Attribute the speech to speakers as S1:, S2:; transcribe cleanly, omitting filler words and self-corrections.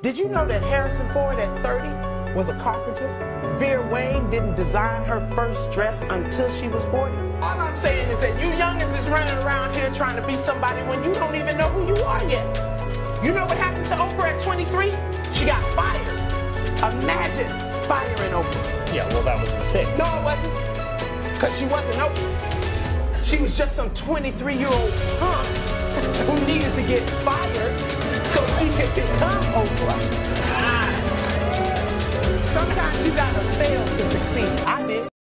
S1: Did you know that Harrison Ford at 30 was a carpenter? Vera Wang didn't design her first dress until she was 40. All I'm saying is that you youngins is running around here trying to be somebody when you don't even know who you are yet. You know what happened to Oprah at 23? She got fired. Imagine firing Oprah.
S2: Yeah, well, that was a mistake.
S1: No, it wasn't. Because she wasn't Oprah. She was just some 23-year-old punk who needed to get fired so she could become Oprah. Sometimes you gotta fail to succeed. I did.